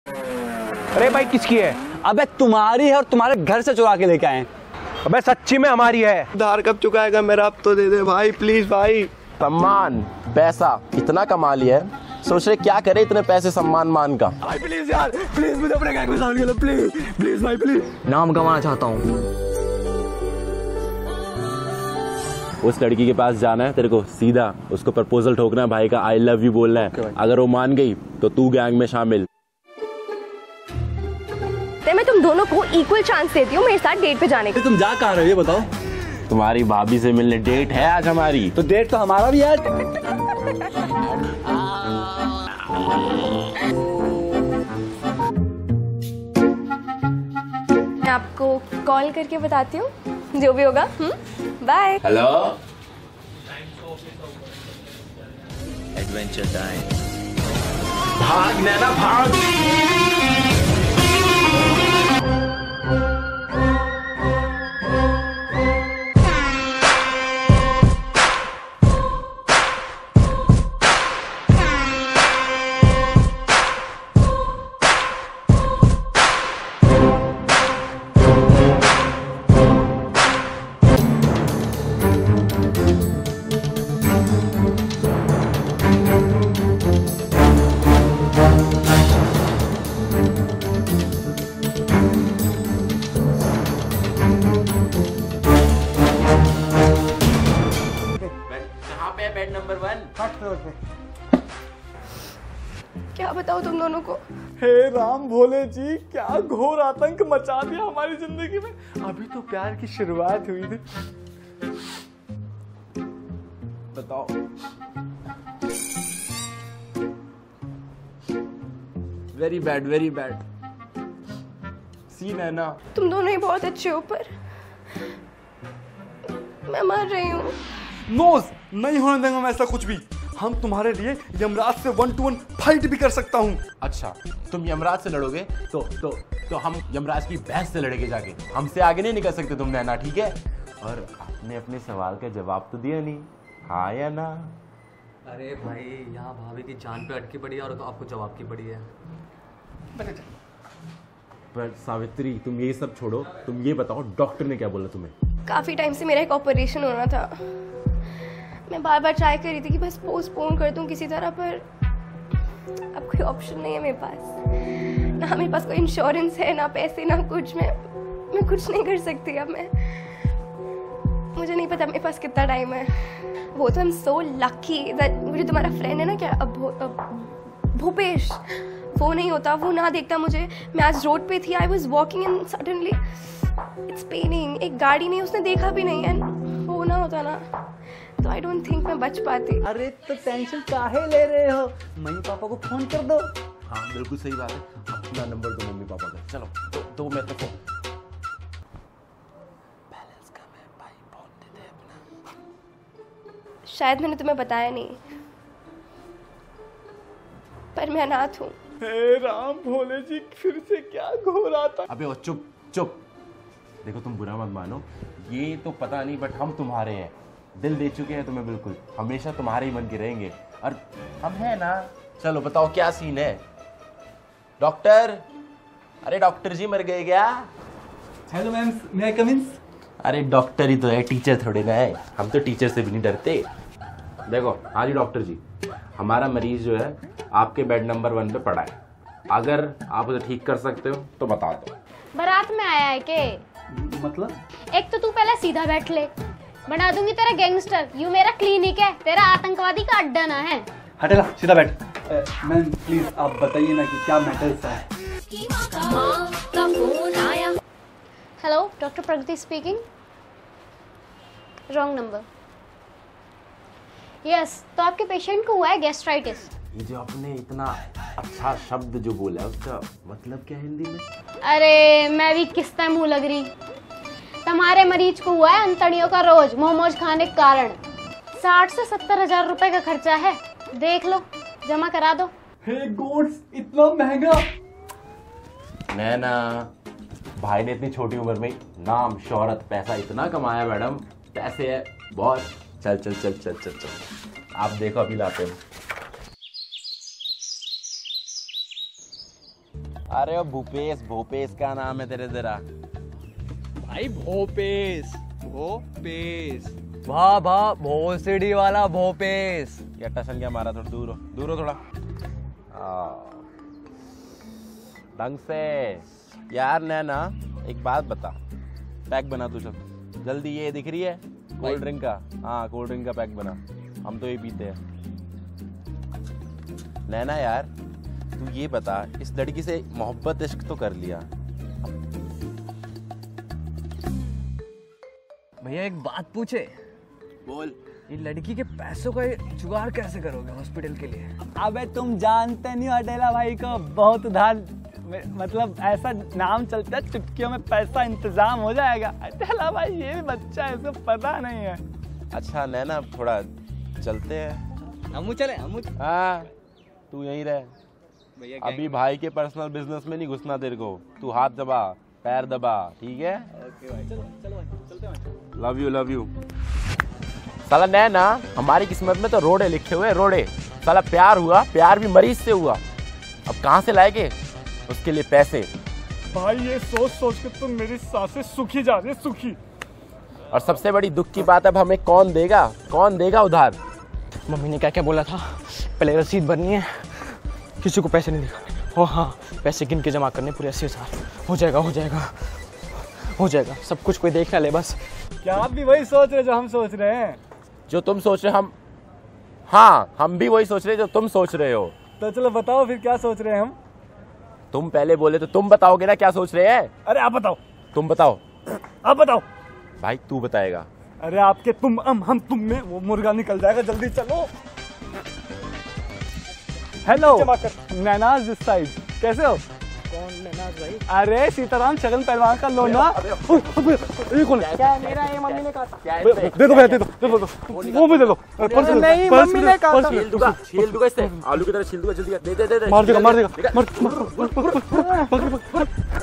अरे भाई किसकी है? अबे तुम्हारी है और तुम्हारे घर से चुरा के लेके आए। अबे सच्ची में हमारी है। उधार कब चुकाएगा मेरा? अब तो दे दे भाई, प्लीज भाई। सम्मान पैसा इतना कमा लिया है, सोच रहे क्या करे इतने पैसे सम्मान मान का। भाई प्लीज यार, प्लीज मुझे अपने गैंग में शामिल कर लो, प्लीज प्लीज भाई प्लीज। नाम कमाना चाहता हूँ। उस लड़की के पास जाना है तेरे को, सीधा उसको प्रपोजल ठोकना है, भाई का आई लव यू बोलना है। अगर वो मान गई तो तू गैंग में शामिल। मैं तुम दोनों को इक्वल चांस देती हूँ मेरे साथ डेट पे जाने का। तुम जा कहाँ रहे हो ये बताओ। तुम्हारी भाभी से मिलने डेट है आज हमारी। तो डेट तो हमारा भी है। मैं आपको कॉल करके बताती हूँ जो भी होगा। बाय। Hello, adventure time. भाग नैना भाग। बेड नंबर 1 फर्स्ट फ्लोर पे। क्या बताओ तुम दोनों को? हे राम भोले जी, क्या घोर आतंक मचा दिया हमारी जिंदगी में। अभी तो प्यार की शुरुआत हुई थी। बताओ। वेरी बैड सीन है ना। तुम दोनों ही बहुत अच्छे हो पर मैं मर रही हूँ। नोज नहीं होने देंगे मैं ऐसा कुछ भी। हम तुम्हारे लिए यमराज से 1 to 1 फाइट भी कर सकता हूँ। अच्छा तुम यमराज से लड़ोगे तो हम यमराज की बहस से लड़ेंगे जाके। हमसे आगे नहीं निकल सकते तुम नैना, ठीक है? और आपने अपने सवाल का जवाब तो दिया नहीं, हाँ या ना? अरे भाई यहाँ भाभी की जान पे अटकी पड़ी है और तो आपको जवाब की पड़ी है। पर सावित्री तुम ये सब छोड़ो, तुम ये बताओ डॉक्टर ने क्या बोला तुम्हें? काफी टाइम से मेरा एक ऑपरेशन होना था। मैं बार बार ट्राई कर रही थी कि बस पोस्टपोन कर दूं किसी तरह, पर अब कोई ऑप्शन नहीं है मेरे पास। ना मेरे पास कोई इंश्योरेंस है, ना पैसे, ना कुछ। मैं कुछ नहीं कर सकती अब। मुझे नहीं पता मेरे पास कितना टाइम है। वो तो I am so lucky that वो जो तुम्हारा फ्रेंड है ना, क्या भूपेश, वो नहीं होता, वो ना देखता मुझे। मैं आज रोड पे थी, I was walking and suddenly it's paining. एक गाड़ी नहीं, उसने देखा भी नहीं, एंड वो ना होता ना तो आई डोंट थिंक मैं बच पाती। अरे तो टेंशन काहे ले रहे हो, मम्मी पापा को फोन कर दो। हाँ बिल्कुल सही बात है, अपना नंबर दो मम्मी पापा का। चलो तो मैं तो फोन बैलेंस कम है भाई, फोन दे दे अपना। शायद मैंने तुम्हें बताया नहीं पर मैं अनाथ हूँ। हे राम भोले जी, फिर से क्या घोर आता। अबे ओ चुप। देखो तुम बुरा मत मानो, ये तो पता नहीं बट हम तुम्हारे हैं, दिल दे चुके हैं तुम्हें, बिल्कुल हमेशा तुम्हारे ही मन के रहेंगे और हम हैं ना। चलो बताओ क्या सीन है? डॉक्टर, अरे डॉक्टर जी मर गए क्या? Hello ma'am, may I come in? अरे डॉक्टर ही तो है, टीचर थोड़े ना है। हम तो टीचर से भी नहीं डरते। देखो हाँ जी डॉक्टर जी, हमारा मरीज जो है आपके बेड नंबर 1 पे पड़ा है। अगर आप उसे ठीक कर सकते हो तो बता दो। बारात में आया है के? मतलब? एक तो तू पहले सीधा बैठ ले, बना दूंगी तेरा गैंगस्टर। यू मेरा क्लिनिक है, तेरा आतंकवादी का अड्डा ना है। हटेला, सीधा बैठ। मैम प्लीज आप बताइए ना कि क्या मैटर है। Hello, doctor Pragati speaking. Wrong number. Yes, तो आपके पेशेंट को हुआ है गैस्ट्राइटिस। ये जो आपने इतना अच्छा शब्द जो बोला उसका मतलब क्या हिंदी में? अरे मैं भी किस टाइम मुँह लग रही। तुम्हारे मरीज को हुआ है अंतड़ियों का रोज मोमोज खाने के कारण। 60 से 70 हजार रुपए का खर्चा है, देख लो, जमा करा दो। हे गॉड्स, इतना महंगा? नैना, भाई ने इतनी छोटी उम्र में नाम शोहरत पैसा इतना कमाया मैडम, पैसे है बहुत। चल आप देखो अभी लाते हैं। अरे ओ भूपेश, भूपेश का नाम है तेरे जरा। भाई भोपेश, भोपेश। वाह वाह, भोसड़ी वाला भोपेश। ये टशन क्या मारा, थोड़ा दूर हो, दूर हो थोड़ा। ढंग से यार। नैना एक बात बता, पैक बना तू, चल जल्दी। ये दिख रही है कोल्ड ड्रिंक का? हाँ कोल्ड ड्रिंक का पैक बना, हम तो ये पीते हैं। नैना यार तू ये बता, इस लड़की से मोहब्बत इश्क तो कर लिया, भैया एक बात पूछे? बोल। ये लड़की के पैसों का जुगाड़ कैसे करोगे हॉस्पिटल के लिए? अबे तुम जानते नहीं हो अटेला भाई को, बहुत उधार, मतलब ऐसा नाम चलता है चुटकियों में पैसा इंतजाम हो जाएगा। अटेला भाई ये भी बच्चा है, इसे पता नहीं है। अच्छा नैना थोड़ा चलते हैं। हम चले, हम। हाँ तू यहीं रह, अभी भाई के पर्सनल बिजनेस में नहीं घुसना तेरे को। तू हाथ दबा, पैर दबा, ठीक है? ओके भाई, चलो चलो भाई, चलते हैं भाई। Love you, love you. साला नैना हमारी किस्मत में तो रोड़े लिखे हुए, रोड़े। साला प्यार हुआ, प्यार भी मरीज से हुआ। अब कहाँ से लाएंगे उसके लिए पैसे? भाई ये सोच सोच के तो मेरी सांसें सूखी जा रही है, सूखी। और सबसे बड़ी दुख की बात, अब हमें कौन देगा, कौन देगा उधार? मम्मी ने क्या क्या बोला था, पहले रसीद भरनी है, किसी को पैसे नहीं दिखाने। ओ हाँ, पैसे गिन के जमा करने पूरे 80,000। हो जाएगा, हो जाएगा, हो जाएगा, सब कुछ कोई देख ना ले बस। क्या आप भी वही सोच रहे जो हम सोच रहे हैं? जो तुम सोच रहे हम, हाँ हम भी वही सोच रहे जो तुम सोच रहे हो। तो चलो बताओ फिर क्या सोच रहे हैं हम? तुम पहले बोले तो तुम बताओगे ना क्या सोच रहे हैं। अरे आप बताओ। तुम बताओ। आप बताओ। भाई तू बताएगा। अरे आपके तुम हम तुम में वो मुर्गा निकल जाएगा, जल्दी चलो। हेलो नैनाज दिस साइड, कैसे हो? कौन नैनाज भाई? अरे सीताराम छगन पहलवान का लोना। ये कौन है? क्या मेरा ये मम्मी ने कहा? दे दो भैया, दे दो, वो भी दे दो। नहीं, मम्मी ने कहा था। छील दूंगा इससे, आलू की तरह छील दूंगा, जल्दी दे दे दे। मार देगा, मार देगा।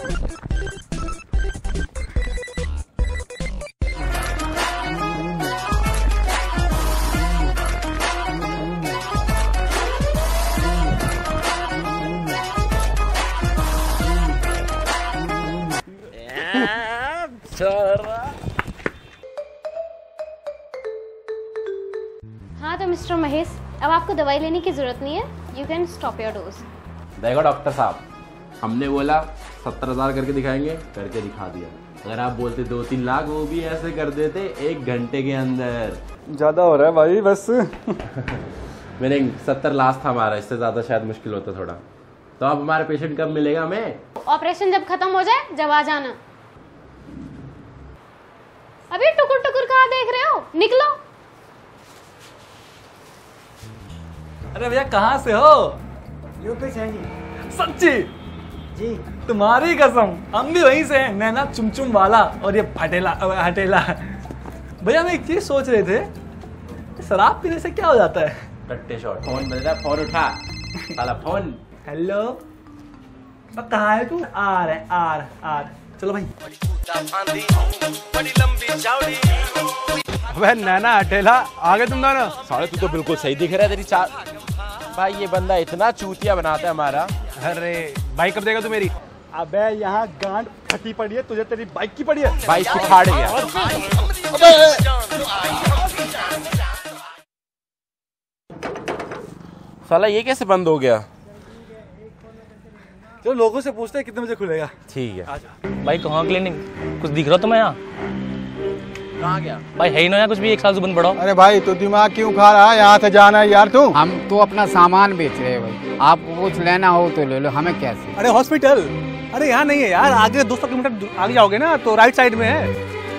हाँ तो मिस्टर महेश, अब आपको दवाई लेने की जरूरत नहीं है, you can stop your dose. देखो डॉक्टर साहब, हमने बोला 70,000 करके दिखाएंगे, करके दिखा दिया। अगर आप बोलते 2-3 लाख, वो भी ऐसे कर देते 1 घंटे के अंदर। ज्यादा हो रहा है भाई बस। मैंने 70 लास्ट था हमारा, इससे ज्यादा शायद मुश्किल होता थोड़ा। तो अब हमारे पेशेंट कब मिलेगा हमें? ऑपरेशन जब खत्म हो जाए, जब आ जाना। अभी टुकुर टुकुर कहाँ देख रहे हो, निकलो। अरे भैया कहाँ से हो? यूपी से हैं जी। सच्ची जी तुम्हारी कसम, हम भी वहीं से हैं, नैना चुमचुम वाला और ये हटेला हटेला। भैया हम एक चीज सोच रहे थे, शराब पीने से क्या हो जाता है? कट्टे शॉट। फोन बज रहा है, फोन उठा साला फोन। हेलो कहाँ है तू? आ रहे आ रहे। चलो भाई। अबे नैना अटेला, आ गए तुम दोनों? साले तू तो बिल्कुल सही दिख रहा है, तेरी चाल। भाई ये बंदा इतना चूतिया बनाता है हमारा। अरे भाई कब देगा तू मेरी? अबे यहाँ गांड फटी पड़ी है, तुझे तेरी बाइक की पड़ी है। बाइक उखाड़ गया। साला ये कैसे बंद हो गया? चलो लोगों से पूछते हैं कितने बजे खुलेगा। ठीक है। भाई कहाँ क्लिनिक? कुछ दिख रहा तुम्हें यहाँ? कहाँ गया? भाई है ही ना यहाँ कुछ भी, 1 साल से बंद पड़ा हो। अरे भाई तो दिमाग क्यों खा रहा है, यहाँ से जाना है यार तू। हम तो अपना सामान बेच रहे हैं भाई, आपको कुछ लेना हो तो ले लो, हमें कैसे। अरे हॉस्पिटल, अरे यहाँ नहीं है यार, आगे 200 किलोमीटर आगे जाओगे ना तो राइट साइड में है।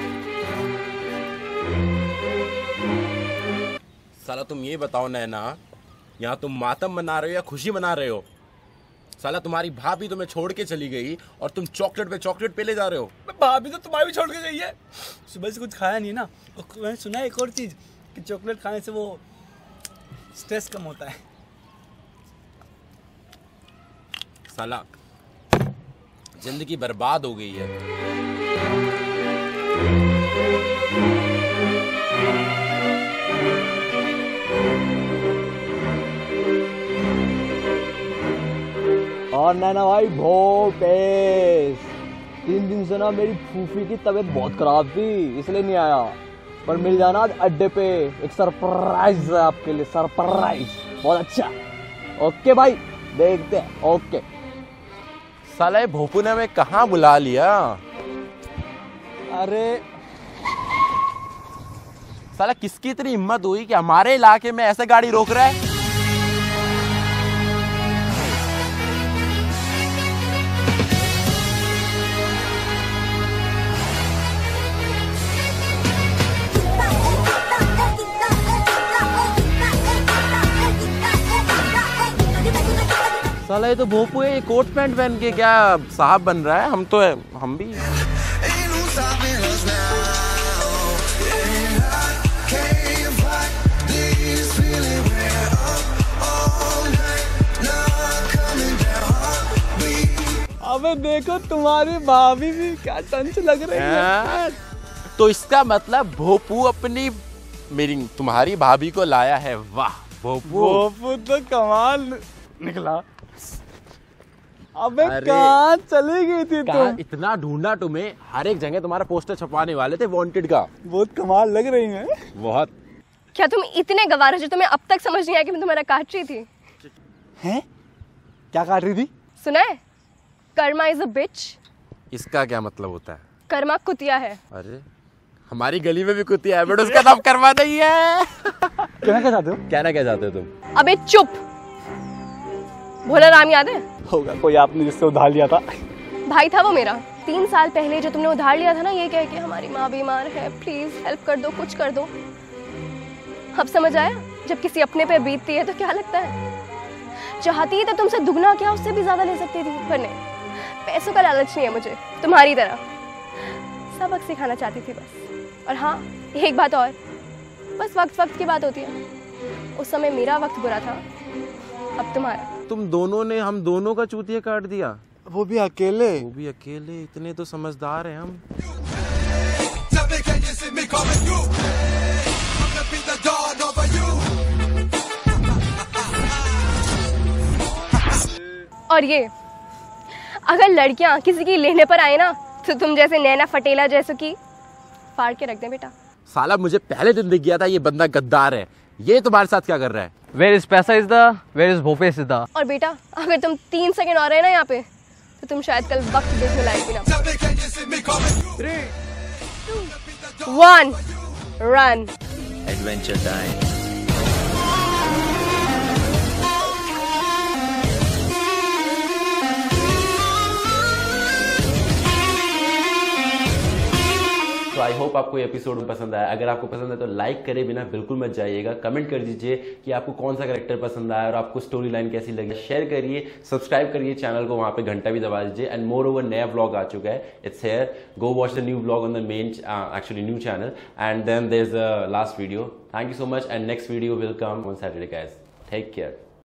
साला तुम ये बताओ नैना, यहाँ तुम मातम मना रहे हो या खुशी मना रहे हो? साला तुम्हारी भाभी तुम्हें छोड़ के चली गई और तुम चॉकलेट पे चॉकलेट पे ले जा रहे हो। भाभी तो तुम्हारी भी छोड़ के गई है, सुबह से कुछ खाया नहीं ना। मैंने सुना है एक और चीज कि चॉकलेट खाने से वो स्ट्रेस कम होता है। साला जिंदगी बर्बाद हो गई है। और नैना भाई भोपेश, 3 दिन से ना मेरी फूफी की तबीयत बहुत खराब थी, इसलिए नहीं आया। पर मिल जाना आज अड्डे पे, एक सरप्राइज है आपके लिए, सरप्राइज बहुत अच्छा। ओके भाई, देखते हैं। ओके। साला ये भोपू ने हमें कहाँ बुला लिया? अरे साला किसकी इतनी हिम्मत हुई कि हमारे इलाके में ऐसे गाड़ी रोक रहा है? साला ये तो भोपू है, ये कोट पैंट पहन के क्या साहब बन रहा है? हम भी अबे देखो तुम्हारी भाभी भी क्या टंच लग रही है। तो इसका मतलब भोपू अपनी तुम्हारी भाभी को लाया है। वाह भोपू, भोपू तो कमाल निकला। अबे कहाँ चली गई थी तुम? इतना ढूंढा तुम्हें, हर एक जगह तुम्हारा पोस्टर छपवाने वाले थे वांटेड का। बहुत कमाल लग रही है। बहुत। क्या तुम इतने गवार हो जो तुम्हें अब तक समझ नहीं आया कि मैं तुम्हारा काट रही थी? हैं? क्या काट रही थी? सुना है, कर्मा इज अ बिच। इसका क्या मतलब होता है? कर्मा कुतिया है। अरे हमारी गली में भी कुतिया है, बट उसका नाम कर्मा नहीं है। कहना क्या चाहते हो? कहना क्या चाहते हो तुम? अबे चुप। भोला राम याद है? होगा कोई आपने जिससे उधार लिया था। भाई था वो मेरा। 3 साल पहले जो तुमने उधार लिया था ना, ये कह के हमारी माँ बीमार है, प्लीज हेल्प कर दो, कुछ कर दो। अब समझ आया, जब किसी अपने पे बीतती है तो क्या लगता है। चाहती है तो तुमसे दुगना क्या, उससे भी ज्यादा ले सकती थी, पर नहीं। पैसों का लालच नहीं है मुझे, तुम्हारी तरह। सबक सिखाना चाहती थी बस। और हाँ, एक बात और, बस वक्त की बात होती है। उस समय मेरा वक्त बुरा था, अब तुम्हारा। तुम दोनों ने हम दोनों का चूतिया काट दिया। वो भी अकेले। इतने तो समझदार हैं हम। और ये, अगर लड़कियां किसी की लेने पर आए ना, तो तुम जैसे नैना फटेला जैसों की फाड़ के रख दे बेटा। साला मुझे पहले दिन दिख गया था ये बंदा गद्दार है। ये तुम्हारे साथ क्या कर रहा है? वेयर इज पैसा is the, where is Bhopesh is the. और बेटा, अगर तुम 3 सेकंड और रहे ना यहाँ पे, तो तुम शायद कल वक्त देखने लायक भी ना। 3, 2, 1, रन। Adventure time. तो आई होप आपको ये एपिसोड पसंद आया। अगर आपको पसंद है तो लाइक करे बिना बिल्कुल मत जाइएगा। कमेंट कर दीजिए कि आपको कौन सा कैरेक्टर पसंद आया और आपको स्टोरी लाइन कैसी लगी। शेयर करिए, सब्सक्राइब करिए चैनल को, वहाँ पे घंटा भी दबा दीजिए। एंड मोर ओवर नया व्लॉग आ चुका है, it's here. Go watch the new vlog on the main actually new channel, and then there is the last video. Thank you so much, and next video will come on Saturday guys. Take care.